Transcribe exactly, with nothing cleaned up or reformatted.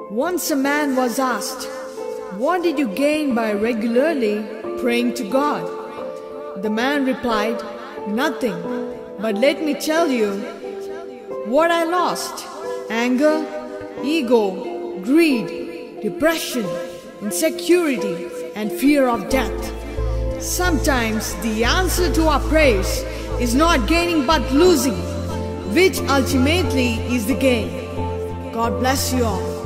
Once a man was asked, "What did you gain by regularly praying to God?" The man replied, "Nothing, but let me tell you what I lost: anger, ego, greed, depression, insecurity, and fear of death." Sometimes the answer to our prayers is not gaining but losing, which ultimately is the gain. God bless you all.